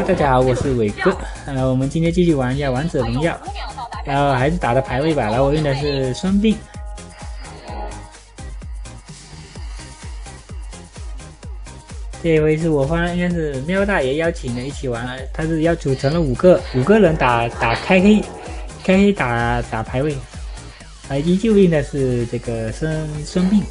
Hello， 大家好，我是伟哥。我们今天继续玩一下王者荣耀，然后还是打的排位吧。然后我用的是双病。这一回是我方应该是喵大爷邀请的一起玩，他是要组成了五个人打开黑打排位。依旧用的是这个孙膑。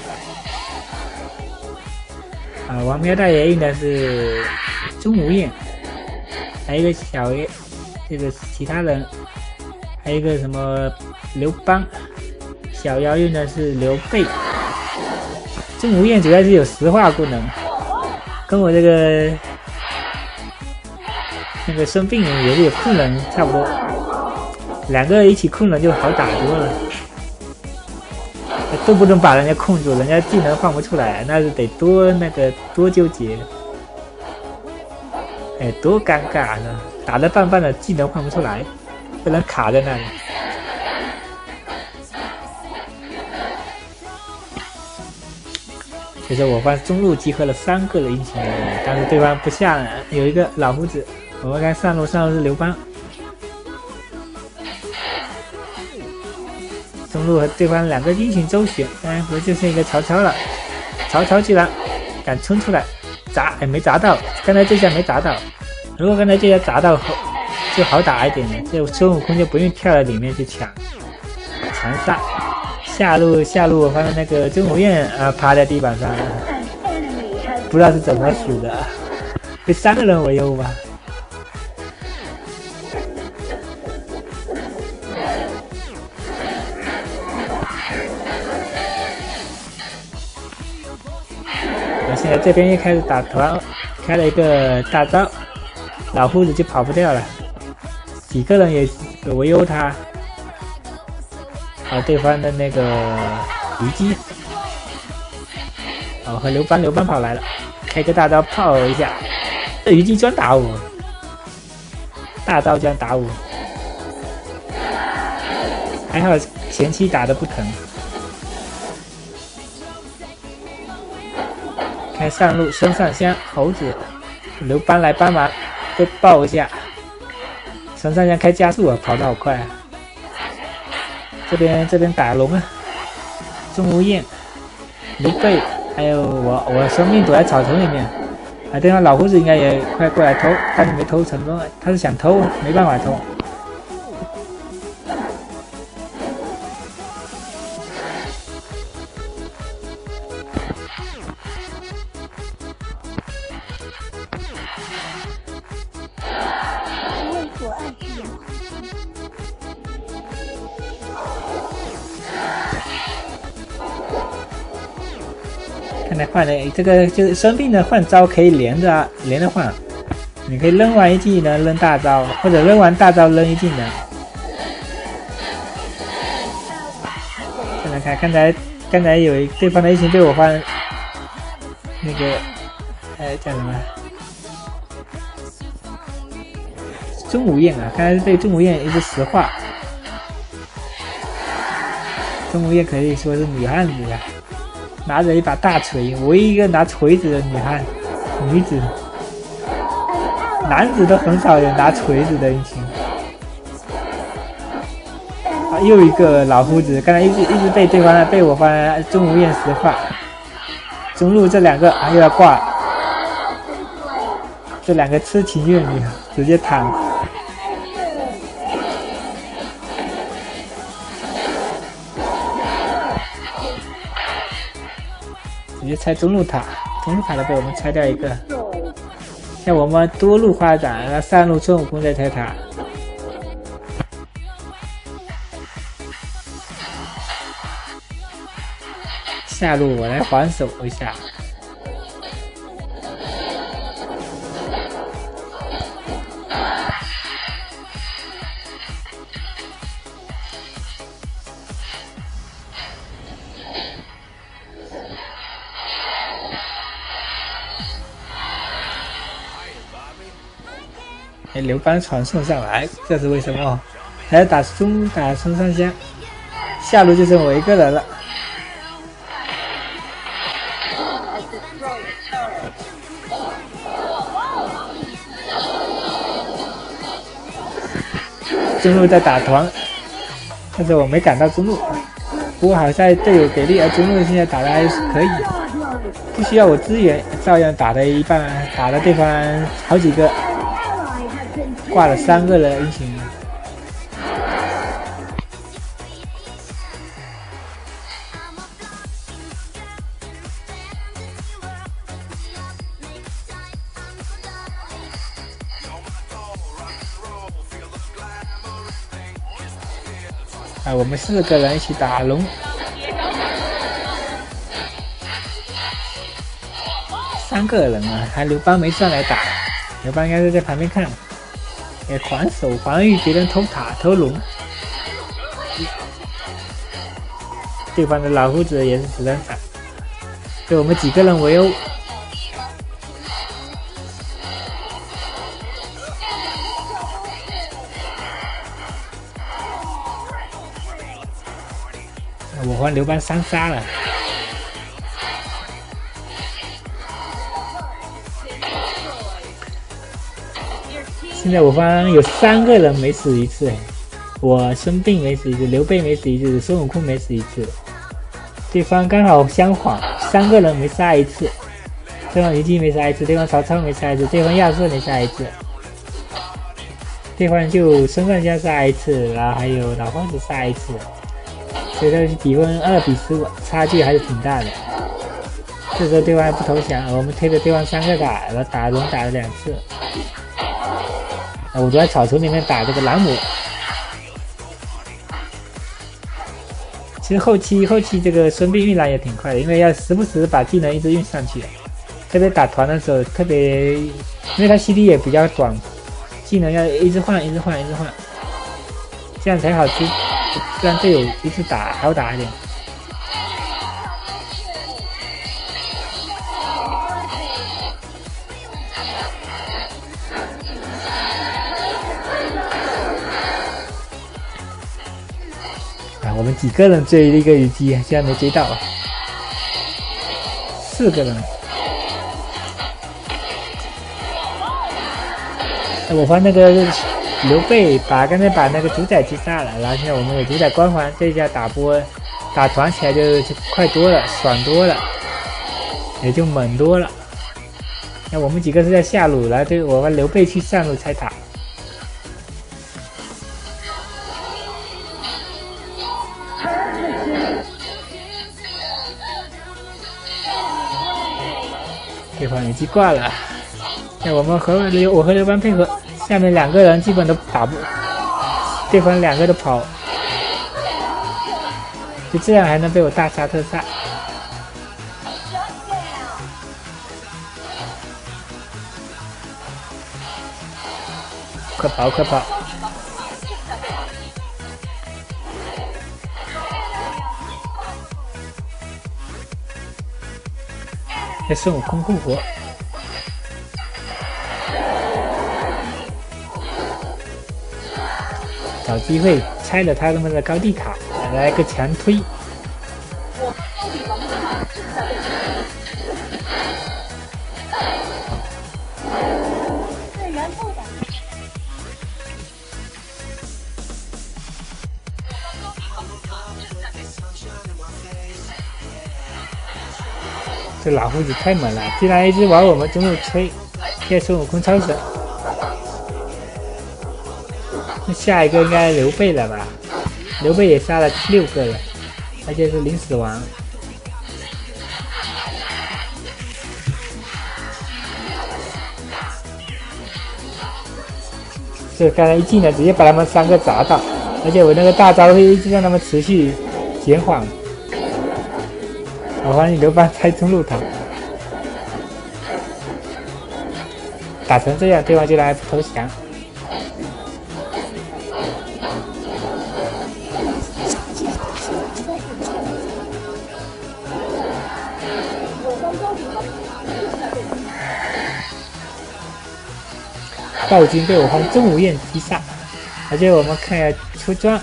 王喵大爷用的是钟无艳，还有一个小爷，这个其他人，还有一个什么刘邦，小妖用的是刘备。钟无艳主要是有石化功能，跟我这个那个孙膑也是有控人差不多，两个一起控人就好打多了。动不动把人家控住，人家技能放不出来，那是得多纠结，多尴尬呢！打得半半的技能放不出来，被人卡在那里。其实我方中路集合了3个的英雄，但是对方不下，有一个老胡子。我们看上路是刘邦。中路和对方2个英雄周旋，我就剩一个曹操了。曹操居然敢冲出来砸，没砸到，刚才这下没砸到。如果刚才这下砸到就好打一点了，这孙悟空就不用跳到里面去强杀。下路我发现那个钟无艳趴在地板上，不知道是怎么死的，被3个人围殴吧。现在这边又开始打团，开了一个大招，老胡子就跑不掉了，几个人也围殴他。对方的那个虞姬，和刘邦跑来了，开个大招炮一下，这虞姬居然打我，大招居然打我，还好前期打的不疼。看上路孙尚香、猴子、刘邦来帮忙，被爆一下。孙尚香开加速跑得好快啊！这边打龙啊，钟无艳、刘备，还有我生命躲在草丛里面。对方老胡子应该也快过来偷，但是没偷成功，他是想偷，没办法偷。看来换的这个就是生病的换招可以连着换，你可以扔完一技能扔大招，或者扔完大招扔一技能。再来看，刚才有对方的英雄被我换那个叫什么钟无艳啊，刚才被钟无艳一直石化。钟无艳可以说是女汉子啊，拿着一把大锤，唯一一个拿锤子的女子，男子都很少有拿锤子的英雄。又一个老胡子，刚才一直被我方钟无艳石化。中路这2个又要挂，这2个痴情怨女直接躺。直接拆中路塔都被我们拆掉一个。像我们多路发展，上路孙悟空在拆塔。下路我来还手一下。刘邦传送上来，这是为什么？还要打孙尚香，下路就剩我一个人了。 中路在打团，但是我没赶到中路。不过好在队友给力，而中路现在打的还是可以，不需要我支援，照样打的一半，打的对方好几个，挂了3个了英雄。我们4个人一起打龙，3个人啊，还刘邦没上来打，刘邦应该是在旁边看，也防守防御别人偷塔偷龙，对方的老夫子也是子弹伞，被我们几个人围殴。我和刘邦3杀了，现在我方有3个人没死一次，我孙膑没死一次，刘备没死一次，孙悟空没死一次，对方刚好相反，3个人没杀一次，对方虞姬没杀一次，对方曹操没杀一次，对方亚瑟没杀一次，对方就孙尚香杀一次，然后还有老夫子杀一次。所以这是比分2比15，差距还是挺大的。这时候对方还不投降，我们推着对方3个打，然后打龙打了2次。我都在草丛里面打这个朗姆。其实后期这个孙膑运蓝也挺快的，因为要时不时把技能一直运上去，特别打团的时候特别，因为他 CD 也比较短，技能要一直换，这样才好吃。让队友一次打好打一点。我们几个人追一个虞姬，现在没追到，4个人。我发那个刘备刚才把那个主宰击杀了，然后现在我们有主宰光环，这一下打团起来就快多了，爽多了，也就猛多了。那我们几个是在下路，然后对我们刘备去上路拆塔。对方虞姬挂了，那我和刘邦配合。下面2个人基本都打不，对方2个都跑，就这样还能被我大杀特杀。快跑！这孙悟空复活。找机会拆了他们的高地塔，来个强推。这老夫子太猛了，竟然一直往我们中路吹，现在孙悟空超神。下一个应该刘备了吧？刘备也杀了6个了，而且是零死亡。这刚才一技能直接把他们3个砸到，而且我那个大招会一直让他们持续减缓。我发现刘邦拆中路塔，打成这样，对方竟然还不投降。暴君被我方钟无艳击杀，而且我们看一下出装，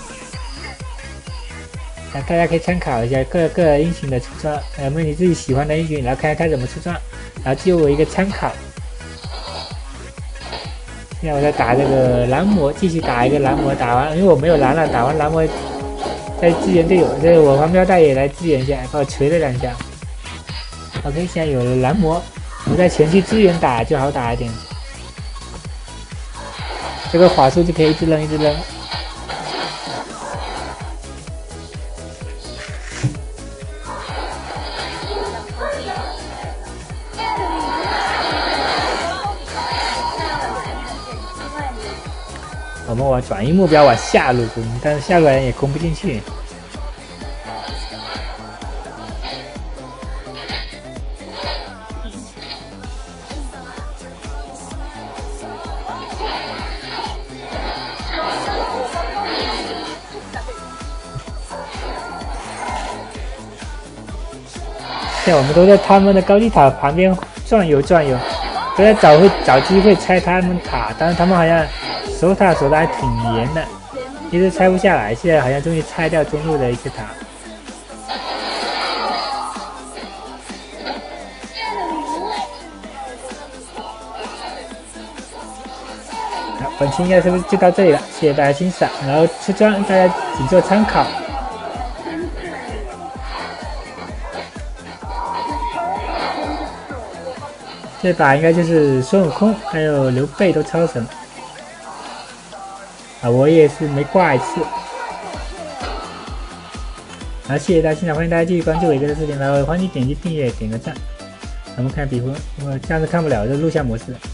大家可以参考一下各个英雄的出装，有没有你自己喜欢的英雄，然后看看他怎么出装，然后就我一个参考。 现在我在打这个蓝魔，继续打一个蓝魔，打完因为我没有蓝了，打完蓝魔再支援队友，这我黄标大爷来支援一下，把我锤了2下。OK， 现在有了蓝魔，我再前期支援打就好打一点。这个法术就可以一直扔一直扔。我们往转移目标往下路攻，但是下路人也攻不进去。现在我们都在他们的高地塔旁边转悠转悠，都在找机会拆他们塔，但是他们好像守塔守的还挺严的，一直拆不下来。现在好像终于拆掉中路的一些塔。好，本期应该是不是就到这里了？谢谢大家欣赏，然后出装大家仅做参考。这把应该就是孙悟空还有刘备都超神啊！我也是没挂一次。好，谢谢大家欣赏，欢迎大家继续关注伟哥的视频，然后欢迎点击订阅点个赞。我们看比分，我这样子看不了这录像模式。